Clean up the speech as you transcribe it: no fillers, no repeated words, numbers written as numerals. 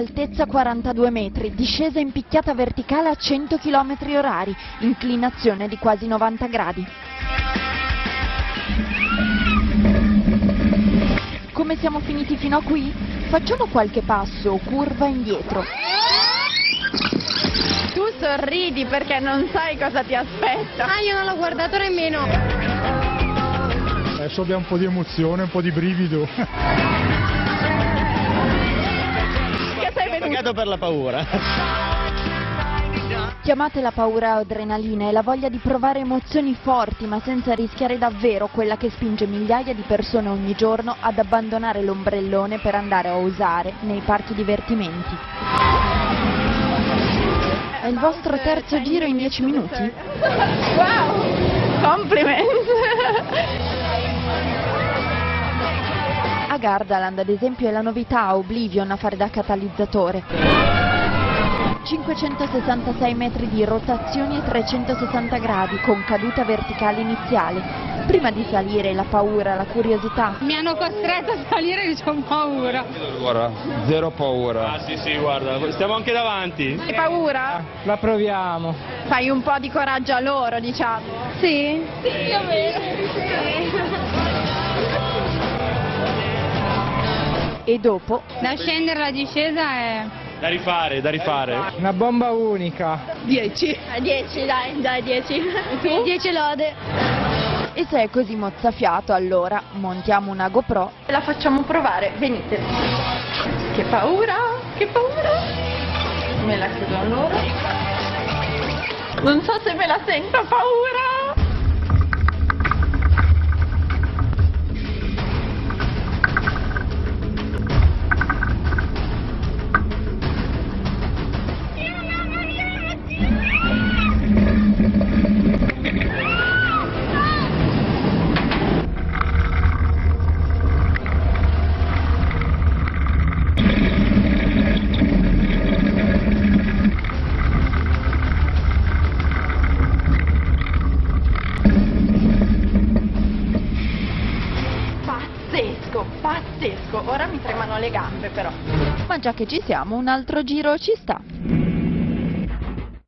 altezza 42 metri, discesa in picchiata verticale a 100 km/h, inclinazione di quasi 90 gradi. Come siamo finiti fino a qui? Facciamo qualche passo o curva indietro. Tu sorridi perché non sai cosa ti aspetta. Ah, io non l'ho guardato nemmeno. Adesso abbiamo un po' di emozione, un po' di brivido. Che sei venuto? Pagato per la paura. Chiamate la paura adrenalina e la voglia di provare emozioni forti ma senza rischiare davvero quella che spinge migliaia di persone ogni giorno ad abbandonare l'ombrellone per andare a osare nei parchi divertimenti. È il vostro terzo giro in 10 minuti? Wow! Complimenti! A Gardaland, ad esempio, è la novità Oblivion a fare da catalizzatore. 566 metri di rotazioni e 360 gradi con caduta verticale iniziale. Prima di salire la paura, la curiosità. Mi hanno costretto a salire e ho paura. Guarda, zero paura. Ah sì, guarda, stiamo anche davanti. Hai paura? La proviamo. Fai un po' di coraggio a loro, diciamo. Sì? Sì, va bene. E dopo Da scendere la discesa è... Da rifare. Una bomba unica. 10. 10, dai 10. 10 lode. E se è così mozzafiato, allora montiamo una GoPro. La facciamo provare, venite. Che paura, che paura. Me la chiedo a loro. Non so se me la sento paura. Pazzesco, ora mi tremano le gambe però. Ma già che ci siamo, un altro giro ci sta.